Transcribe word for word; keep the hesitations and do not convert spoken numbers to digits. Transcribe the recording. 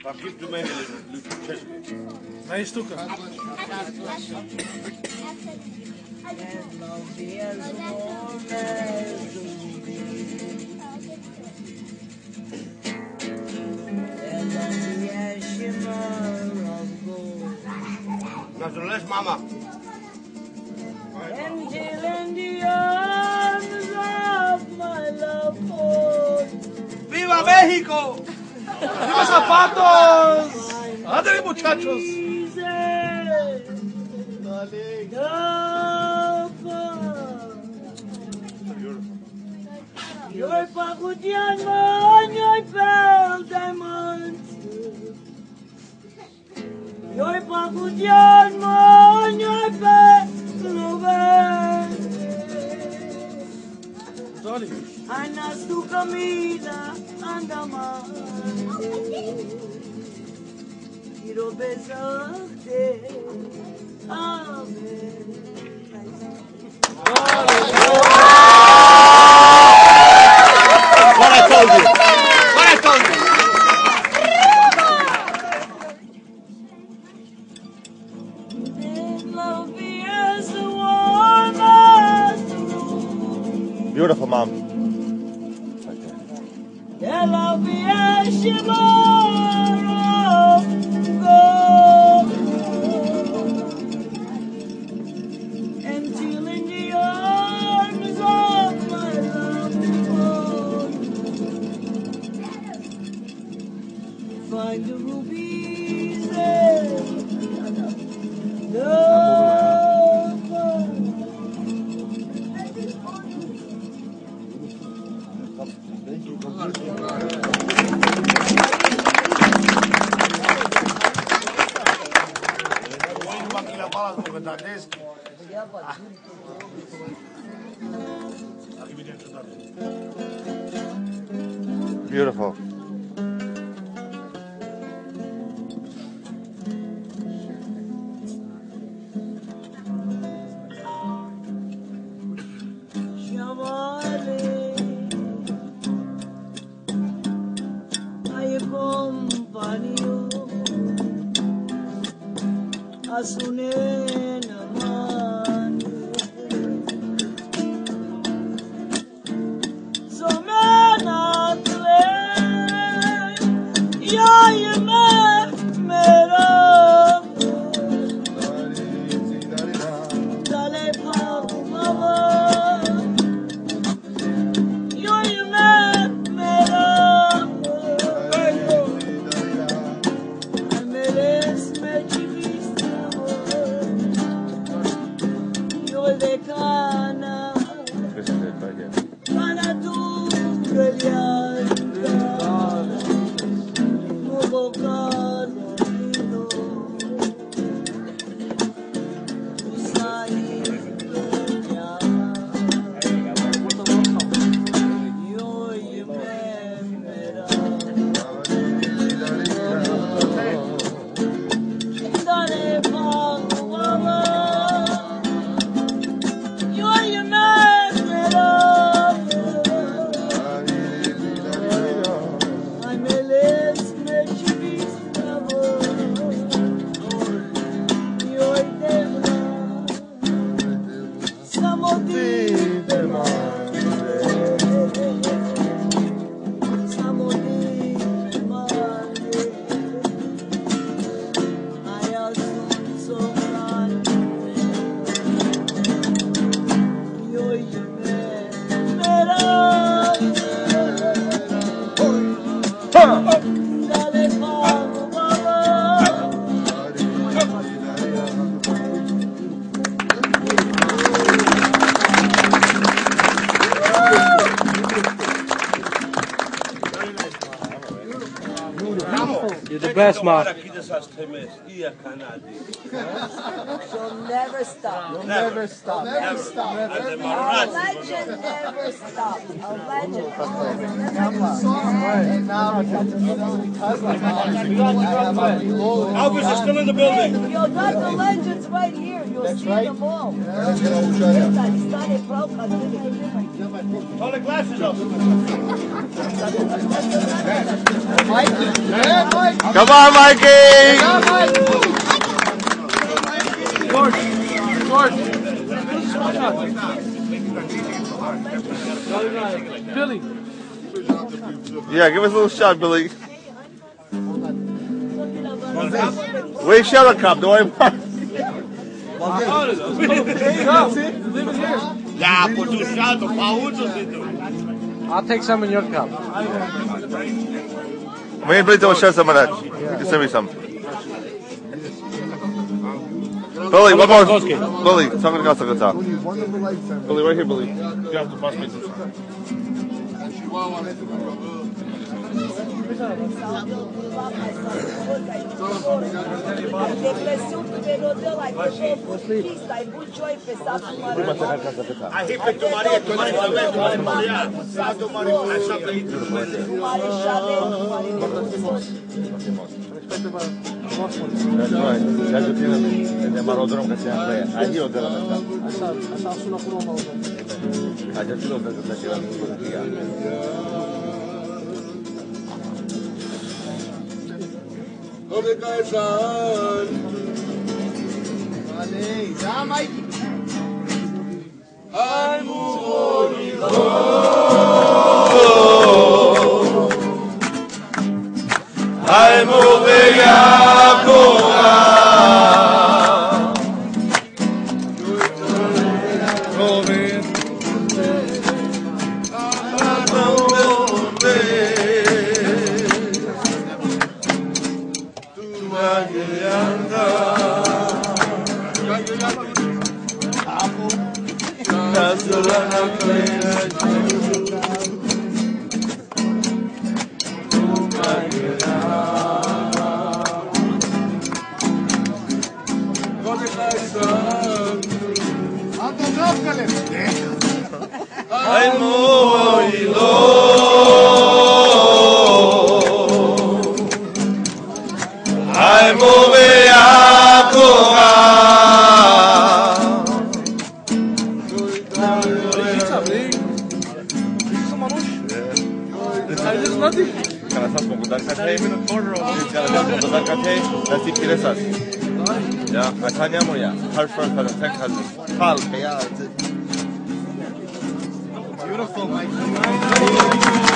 Gib du meine Na isto cá. Naturalmente, mama. Until in the arms of my love, ¡Viva México! ¡Viva zapatos! ¡Ándale, muchachos! Your Pakudian man, your pearl diamonds. Your Pakudian man, your pearl Anas tu comida andaman. Quiero besarte. Amen. What I told you. What I told you. Beautiful, Mom. Until in the arms of my loved one, find the rubies and love. Beautiful. Asune naman so menatle ya yeme mera dale pa mama yo yeme mera ameres me Kana, Kana tu brilhanta, no bocar lindo, e sair brilhar. E hoje me verá. Dale pango, mama. You're the best, Mom. She'll never stop. You'll never stop. Never. stop. And the A Maserati. legend never stops. A legend. And now because like Elvis is still in the building. You'll got the legends right here. You'll see right. them all. Hold the glasses up. Come on, Mikey! George, George. Billy. Yeah, give us a little shot, Billy. Wave shot a cup, don't worry about it. Leave it here. Ya, por tu chato, pa' uno, I'll take some in your cup. Me and Billy don't share some of that. You can send me some. Billy, one more. Billy, something else I can talk. Billy, right here, Billy. You have to pass me some. Ahí pe tu marido, tu marido, tu marido, tu marido, Ja ću ti na marodrom kad se ja pleje. A i odela me tam. A ja ću da da ti vam ja. Ove kaisan. Ale, da Mike. Al morido. Al moveya koga. Joven. Ay, moilo. Ay, moveya koga. Kana sad mogu da katej, kana da katej, da si kiresas. Ja, a sanjamo ja. Har first kada tek kada. Pal, ja. Beautiful, Mike.